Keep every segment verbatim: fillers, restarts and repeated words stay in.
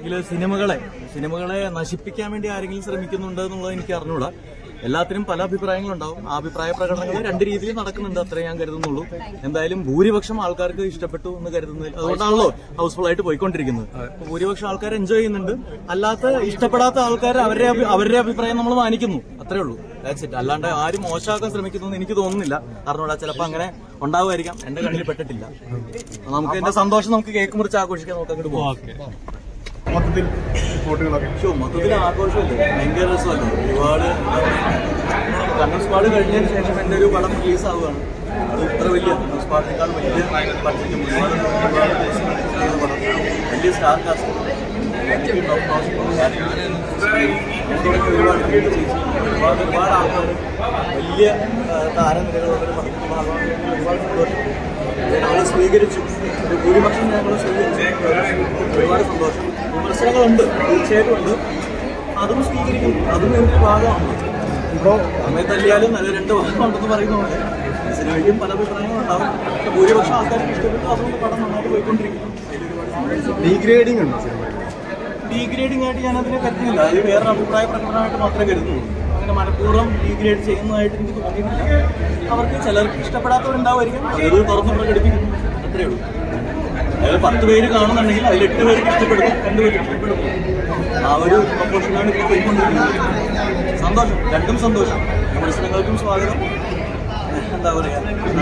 ഇതിൽ സിനിമകളെ സിനിമകളെ നശിപ്പിക്കാൻ വേണ്ടി ആരെങ്കിലും ശ്രമിക്കുന്നുണ്ട് എന്നുള്ളത് എനിക്ക് അറിഞ്ഞൂടാ. എല്ലാത്തിനും പല അഭിപ്രായങ്ങളുണ്ടാവും. ആ അഭിപ്രായ പ്രകടനങ്ങൾ രണ്ട് രീതിയിൽ നടക്കുന്നുണ്ട്, അത്രേ ഞാൻ കരുതുന്നുള്ളൂ. എന്തായാലും ഭൂരിപക്ഷം ആൾക്കാർക്ക് ഇഷ്ടപ്പെട്ടു എന്ന് കരുതുന്നില്ല. അതുകൊണ്ടാണല്ലോ ഹൗസ്ഫുൾ ആയിട്ട് പോയിക്കൊണ്ടിരിക്കുന്നത്. ഭൂരിപക്ഷം ആൾക്കാർ എൻജോയ് ചെയ്യുന്നുണ്ട്. അല്ലാത്ത ഇഷ്ടപ്പെടാത്ത ആൾക്കാർ അവരുടെ അവരുടെ അഭിപ്രായം നമ്മൾ മാനിക്കുന്നു, അത്രേ ഉള്ളൂ. That's it. അല്ലാണ്ട് ആരും മോശമാക്കാൻ ശ്രമിക്കുന്നു എനിക്ക് തോന്നുന്നില്ല. അറിഞ്ഞൂടാ, ചിലപ്പോൾ അങ്ങനെ ഉണ്ടാവുമായിരിക്കാം. എന്റെ കണ്ണിൽ പെട്ടിട്ടില്ല. നമുക്ക് എന്റെ സന്തോഷം നമുക്ക് കേക്ക് മുറിച്ച് ആഘോഷിക്കാൻ നമുക്ക് അങ്ങോട്ട് പോകാം. മൊത്തത്തിൽ ഷോ മൊത്തത്തിൽ ആഘോഷമല്ലേ, ഭയങ്കര രസമല്ലേ. ഒരുപാട് കണ്ണൂർ സ്ക്വാഡ് കഴിഞ്ഞതിന് ശേഷം എന്റെ ഒരു പടം റിലീസ് ആവുകയാണ്. അത് ഇത്ര വലിയ കണ്ണൂർ സ്ക്വാഡിനേക്കാൾ വലിയ ബഡ്ജറ്റും ഒരുപാട് ചെയ്ത പടം, വലിയ സ്റ്റാർ കാസ്റ്റ് തുടങ്ങി ഒരുപാട് ചേച്ചി ഒരുപാട് ഒരുപാട് ആൾക്കാർ വലിയ താരനിരകളുടെ പടത്തിൽ ഭാഗമാണ്. ഒരുപാട് സന്തോഷം. ഞങ്ങൾ സ്വീകരിച്ചു, ഒരു ഭൂരിപക്ഷം ഞങ്ങൾ സ്വീകരിച്ചു. ഒരുപാട് സന്തോഷം. വിമർശനങ്ങളുണ്ട്, തീർച്ചയായിട്ടും ഉണ്ട്. അതും സ്വീകരിക്കുന്നു, അതും എൻ്റെ ഭാഗമാണ്. ഇപ്പോൾ അമ്മയെ തല്ലിയാലും നല്ല രണ്ട് ഭാഗമുണ്ടെന്ന് പറയുന്നുണ്ട്. സിനിമയ്ക്കും പല അഭിപ്രായങ്ങളുണ്ടാവും. ഭൂരിപക്ഷം ആൾക്കാർക്ക് ഇഷ്ടപ്പെട്ടു, അതുകൊണ്ട് പടം നന്നായിട്ട് പോയിക്കൊണ്ടിരിക്കുന്നു. ഡീഗ്രേഡിംഗ് ഉണ്ടോ സിനിമ? ഡീഗ്രേഡിംഗ് ആയിട്ട് ഞാനതിനെ കരുതുന്നില്ല. അത് വേറൊരു അഭിപ്രായ പ്രകടനമായിട്ട് മാത്രമേ കരുതുന്നുള്ളൂ. അങ്ങനെ മനഃപൂർവ്വം ഡീഗ്രേഡ് ചെയ്യുന്നതായിട്ട് എനിക്ക് തോന്നിയിട്ടില്ല. അവർക്ക് ചിലർക്ക് ഇഷ്ടപ്പെടാത്തവരുണ്ടാവുമായിരിക്കും, അത് തുറന്ന് പ്രകടിപ്പിക്കുന്നു, അത്രയേ ഉള്ളൂ. അതായത് പത്ത് പേര് കാണുന്നുണ്ടെങ്കിൽ അതിൽ എട്ട് പേർക്ക് ഇഷ്ടപ്പെടുന്നു, രണ്ട് പേർക്ക് ഇഷ്ടപ്പെടുന്നു. ആ ഒരു പ്രൊപ്പോഷനാണ് ഇപ്പോൾ പോയിക്കൊണ്ടിരിക്കുന്നത്. സന്തോഷം, രണ്ടും സന്തോഷം. വിമർശനങ്ങൾക്കും സ്വാഗതം. എന്താ പറയാ,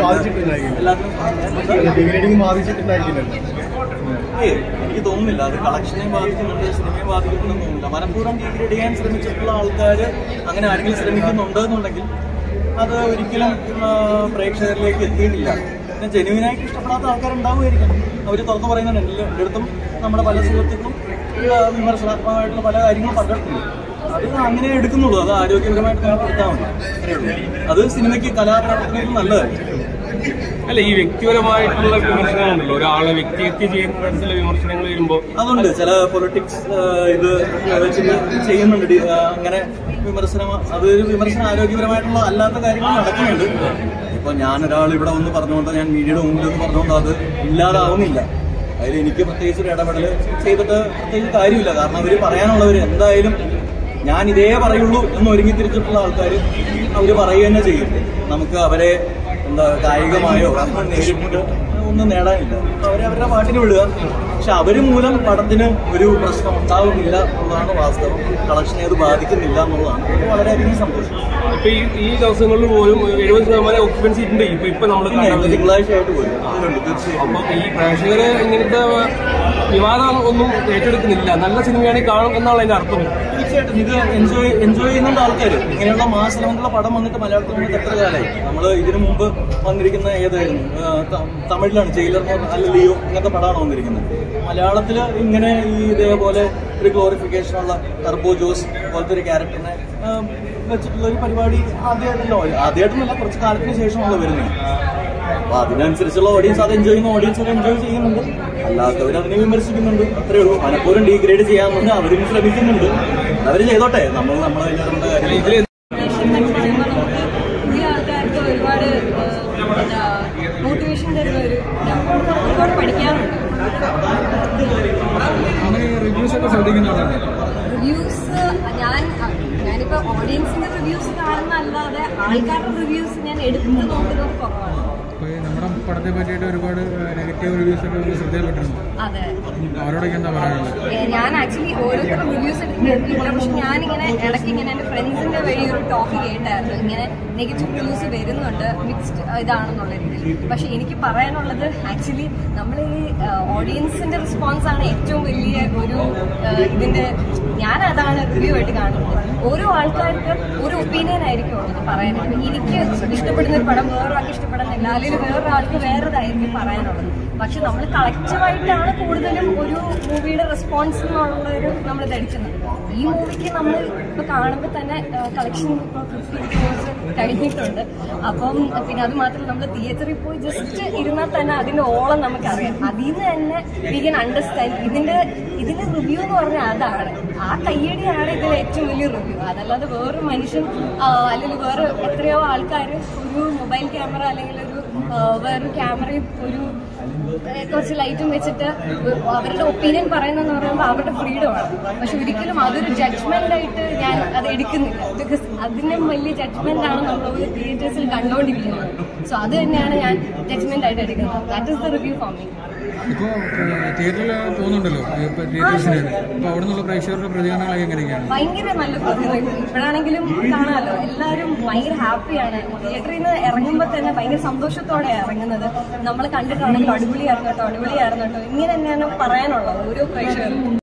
ഏ എനിക്ക് തോന്നുന്നില്ല അത് കളക്ഷനെ ബാധിക്കുന്നുണ്ട്, സിനിമയെ ബാധിക്കുന്നുണ്ടെന്ന് തോന്നുന്നില്ല. മനഃപൂർവ്വം ഡീഗ്രേഡ് ചെയ്യാൻ ശ്രമിച്ചിട്ടുള്ള ആൾക്കാർ അങ്ങനെ ആരെങ്കിലും ശ്രമിക്കുന്നുണ്ടെന്നുണ്ടെങ്കിൽ അത് ഒരിക്കലും പ്രേക്ഷകരിലേക്ക് എത്തിയിട്ടില്ല. പിന്നെ ജെന്യുവിനായിട്ട് ഇഷ്ടപ്പെടാത്ത ആൾക്കാരുണ്ടാവുമായിരിക്കും, അവർ തുറന്നു പറയുന്നുണ്ട്. എൻ്റെ അടുത്തും നമ്മുടെ പല സുഹൃത്തുക്കളും വിമർശനാത്മകമായിട്ടുള്ള പല കാര്യങ്ങളും പറഞ്ഞിട്ടുണ്ട്. അത് അങ്ങനെ എടുക്കുന്നുള്ളൂ. അത് ആരോഗ്യപരമായിട്ട് നമുക്ക് എടുത്താൽ മതി, അത്രയേ ഉള്ളൂ. അത് സിനിമയ്ക്ക് കലാപ്രവർത്തനത്തിന് നല്ലതായിരിക്കും. അല്ല, ഈ വ്യക്തിപരമായിട്ടുള്ള വിമർശനങ്ങളുണ്ടല്ലോ, ഒരാളെ വ്യക്തിഹത്യ ചെയ്യുന്ന തരത്തിലുള്ള വിമർശനങ്ങൾ വരുമ്പോൾ അതുണ്ട്. ചില പൊളിറ്റിക്സ് ഇത് വെച്ചിട്ട് ചെയ്യുന്നുണ്ട് അങ്ങനെ വിമർശനം. അതൊരു വിമർശനം ആരോഗ്യപരമായിട്ടുള്ള അല്ലാത്ത കാര്യങ്ങൾ നടക്കുന്നുണ്ട്. ഇപ്പൊ ഞാനൊരാൾ ഇവിടെ ഒന്ന് പറഞ്ഞുകൊണ്ട്, ഞാൻ മീഡിയയുടെ മുമ്പിൽ ഒന്ന് പറഞ്ഞുകൊണ്ട് അത് ഇല്ലാതാവുന്നില്ല. അതിൽ എനിക്ക് പ്രത്യേകിച്ച് ഒരു ഇടപെടൽ ചെയ്തിട്ട് പ്രത്യേകിച്ച് കാര്യമില്ല. കാരണം അവർ പറയാനുള്ളവർ എന്തായാലും ഞാൻ ഇതേ പറയുള്ളൂ എന്ന് ഒരുങ്ങി തിരിച്ചിട്ടുള്ള ആൾക്കാർ അവർ പറയുക തന്നെ ചെയ്യും. നമുക്ക് അവരെ എന്താ കായികമായോ നേരിട്ട് ഒന്നും നേടാനില്ല. അവരെ അവരുടെ പാട്ടിന് വിടുക. പക്ഷെ അവര് മൂലം പടത്തിന് ഒരു പ്രശ്നം ഉണ്ടാവുന്നില്ല എന്നുള്ളതാണ് വാസ്തവം. കളക്ഷനെ അത് ബാധിക്കുന്നില്ല എന്നുള്ളതാണ് വളരെയധികം സന്തോഷം. ഇപ്പൊ ഈ ദിവസങ്ങളിൽ പോലും എഴുപത് ശതമാനം ഓക്യുപ്പൻസി ഉണ്ട്. ഇപ്പൊ ഇപ്പൊ നമ്മൾ തിങ്കളാഴ്ച ആയിട്ട് പോലും തീർച്ചയായും. അപ്പൊ ഈ പ്രേക്ഷകരെ ഇങ്ങനത്തെ വിവാദം ഒന്നും ഏറ്റെടുക്കുന്നില്ല. നല്ല സിനിമയാണെങ്കിൽ കാണും എന്നാണ് അതിന്റെ അർത്ഥം. തീർച്ചയായിട്ടും ഇത് എൻജോയ് എൻജോയ് ചെയ്യുന്നുണ്ട് ആൾക്കാർ. ഇങ്ങനെയുള്ള മാസങ്ങളുള്ള പടം വന്നിട്ട് മലയാളത്തിൽ വന്നിട്ട് എത്ര കാലമായി. നമ്മൾ ഇതിനു മുമ്പ് വന്നിരിക്കുന്ന ഏതായിരുന്നു, തമിഴിലാണ് ജയിലർ അല്ല ലിയോ, അങ്ങനത്തെ പടമാണ് വന്നിരിക്കുന്നത്. മലയാളത്തിൽ ഇങ്ങനെ ഈ ഇതേപോലെ ഒരു ഗ്ലോറിഫിക്കേഷനുള്ള ടർബോ ജോസ് പോലത്തെ ഒരു ക്യാരക്ടറിനെ വെച്ചിട്ടുള്ള ഒരു പരിപാടി ആദ്യമായിട്ടല്ലോ, ആദ്യമായിട്ടൊന്നുമല്ല കുറച്ച് കാലത്തിന് ശേഷമുള്ള വരുന്നത്. അപ്പൊ അതിനനുസരിച്ചുള്ള ഓഡിയൻസ് അത് എൻജോയ് ചെയ്യുന്ന ഓഡിയൻസ് അത് എൻജോയ് ചെയ്യുന്നുണ്ട്. അല്ലാത്തവർ അതിനെ വിമർശിക്കുന്നുണ്ട്, അത്രേ ഉള്ളൂ. മനഃപൂർവ്വം ഡീഗ്രേഡ് ചെയ്യാമെന്ന് അവരും ശ്രമിക്കുന്നുണ്ട്. അവര് ചെയ്തോട്ടെ, നമ്മൾ നമ്മളെ കാര്യം. ഇതിൽ പുതിയ ആൾക്കാർക്ക് ഒരുപാട് മോട്ടിവേഷൻ തരുന്ന ഒരു ഒരുപാട് പഠിക്കാനുണ്ട്. റിവ്യൂസ് ഒക്കെ ശ്രദ്ധിക്കുന്നതാണ്. റിവ്യൂസ് ഞാൻ ഞാനിപ്പോ ഓഡിയൻസിന്റെ റിവ്യൂസ് കാണുന്നതല്ലാതെ ആൾക്കാരുടെ റിവ്യൂസ് ഞാൻ എടുത്ത് നോക്കുന്നത് കുറവാണ്. നമ്മുടെ പടത്തെ പറ്റിയിട്ട് ഒരുപാട് നെഗറ്റീവ് റിവ്യൂസ് ഒക്കെ ശ്രദ്ധയിൽപ്പെട്ടിട്ടുണ്ട്. അതെ, അവരോടൊക്കെ എന്താ പറയാനുള്ളത്? ഞാൻ ആക്ച്വലി ഓരോരുത്തരും റിവ്യൂസ് എടുക്കുന്നില്ല. പക്ഷെ ഞാനിങ്ങനെ ഇടയ്ക്ക് ഇങ്ങനെ എൻ്റെ ഫ്രണ്ട്സിന്റെ വഴി ഒരു ടോക്ക് കേട്ടായിരുന്നു, ഇങ്ങനെ നെഗറ്റീവ് റിവ്യൂസ് വരുന്നുണ്ട്, മിക്സ്ഡ് ഇതാണെന്നുള്ള രീതിയിൽ. പക്ഷെ എനിക്ക് പറയാനുള്ളത് ആക്ച്വലി നമ്മൾ ഈ ഓഡിയൻസിന്റെ റെസ്പോൺസ് ആണ് ഏറ്റവും വലിയ ഒരു ഇതിന്റെ, ഞാൻ അതാണ് റിവ്യൂ ആയിട്ട് കാണുന്നത്. ഓരോ ആൾക്കാർക്ക് ഒരു ഒപ്പീനിയൻ ആയിരിക്കും ഉള്ളത് പറയാനായിട്ട്. എനിക്ക് ഇഷ്ടപ്പെടുന്ന ഒരു പടം വേറൊരാൾക്ക് ഇഷ്ടപ്പെടുന്നില്ല, അല്ലെങ്കിൽ വേറൊരാൾക്ക് വേറൊരായിരിക്കും പറയാനുള്ളത്. പക്ഷെ നമ്മൾ കളക്റ്റീവായിട്ടാണ് കൂടുതലും ഒരു മൂവിയുടെ റെസ്പോൺസ് എന്നുള്ള ഒരു നമ്മൾ ധരിക്കുന്നത്. ഈ മൂവിക്ക് നമ്മൾ ഇപ്പൊ കാണുമ്പോൾ തന്നെ കളക്ഷൻ ഫിഫ്റ്റി ക്രോസ് കഴിഞ്ഞിട്ടുണ്ട്. അപ്പം പിന്നെ അത് മാത്രം നമ്മൾ തിയേറ്ററിൽ പോയി ജസ്റ്റ് ഇരുന്നാൽ തന്നെ അതിന്റെ ഓളം നമുക്കറിയാം. അതിൽ നിന്ന് തന്നെ വി ക്യാൻ അണ്ടർസ്റ്റാൻഡ് ഇതിന്റെ ഇതിന്റെ റിവ്യൂ എന്ന് പറഞ്ഞാൽ അതാണ്. ആ കയ്യടിയാണ് ഇതിൽ ഏറ്റവും വലിയ റിവ്യൂ. അതല്ലാതെ വേറൊരു മനുഷ്യൻ അല്ലെങ്കിൽ വേറെ എത്രയോ ആൾക്കാർ ഒരു മൊബൈൽ ക്യാമറ അല്ലെങ്കിൽ ഒരു വേറൊരു ക്യാമറയും ഒരു കുറച്ച് ലൈറ്റും വെച്ചിട്ട് അവരുടെ ഒപ്പീനിയൻ പറയുന്നതെന്ന് പറയുമ്പോൾ അവരുടെ ഫ്രീഡമാണ്. പക്ഷെ ഒരിക്കലും അതൊരു ജഡ്ജ്മെന്റ് ആയിട്ട് ഞാൻ അത് എടുക്കുന്നില്ല. ബിക്കോസ് അതിനും വലിയ ജഡ്ജ്മെന്റ് ആണ് നമ്മൾ തിയേറ്റേഴ്സിൽ കണ്ടുകൊണ്ടിരിക്കുന്നത്. സോ അത് തന്നെയാണ് ഞാൻ ജഡ്ജ്മെന്റ് ആയിട്ട് എടുക്കുന്നത്. That is the review for me. ഇപ്പോ തിയേറ്ററിൽ പോകുന്നുണ്ടല്ലോ തിയേറ്റേഴ്സിന്, അപ്പൊ അവിടെ നിന്നുള്ള പ്രേക്ഷകരുടെ പ്രതികരണങ്ങളൊക്കെ എങ്ങനെയൊക്കെയാണ്? ഭയങ്കര നല്ല പ്രതികരണം. ഇപ്പോഴാണെങ്കിലും കാണാമല്ലോ, എല്ലാവരും ഭയങ്കര ഹാപ്പിയാണ്. തിയേറ്ററിൽ നിന്ന് ഇറങ്ങുമ്പോൾ തന്നെ ഭയങ്കര സന്തോഷത്തോടെ ഇറങ്ങുന്നത്. നമ്മൾ കണ്ടിട്ടാണെങ്കിൽ അടിപൊളിയായിരുന്നു കേട്ടോ, അടിപൊളിയായിരുന്നു കേട്ടോ, ഇങ്ങനെ തന്നെയാണ് പറയാനുള്ളത് ഓരോ പ്രേക്ഷകർക്കും.